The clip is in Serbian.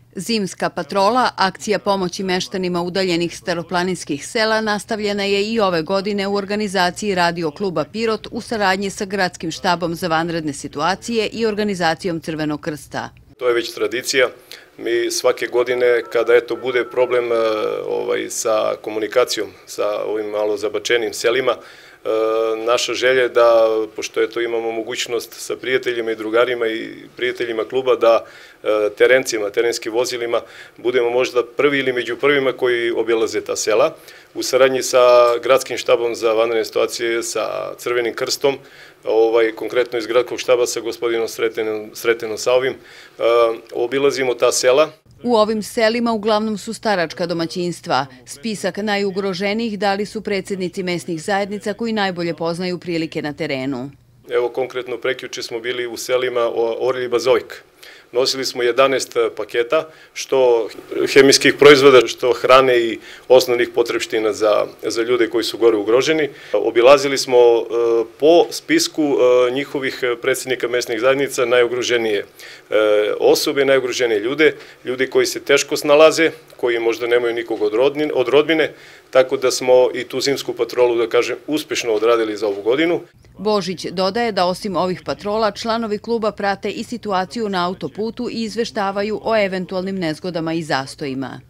Zimska patrola, akcija pomoći meštanima udaljenih staroplaninskih sela, nastavljena je i ove godine u organizaciji Radio kluba Pirot u saradnji sa Gradskim štabom za vanredne situacije i organizacijom Crvenog krsta. To je već tradicija. Mi svake godine, kada bude problem sa komunikacijom, sa ovim malo zabačenim selima, naša želja je da, pošto imamo mogućnost sa prijateljima i drugarima i prijateljima kluba, da terenskim vozilima budemo možda prvi ili među prvima koji obilaze ta sela. U saradnji sa Gradskim štabom za vanredne situacije, sa Crvenim krstom, konkretno iz Gradskog štaba sa gospodinom Sretenom Saovim, obilazimo ta sela. U ovim selima uglavnom su staračka domaćinstva. Spisak najugroženijih dali su predsjednici mesnih zajednica koji najbolje poznaju prilike na terenu. Evo, konkretno prekjuče smo bili u selima Orelj i Bazovik. Nosili smo 11 paketa, što hemijskih proizvoda, što hrane i osnovnih potrepština za ljude koji su gore ugroženi. Obilazili smo po spisku njihovih predsjednika mesnih zajednica najugroženije osobe, najugroženije ljude koji se teško snalaze, koji možda nemaju nikog od rodbine, tako da smo i tu zimsku patrolu, da kažem, uspešno odradili za ovu godinu. Božić dodaje da osim ovih patrola, članovi kluba prate i situaciju na autoputu i izveštavaju o eventualnim nezgodama i zastojima.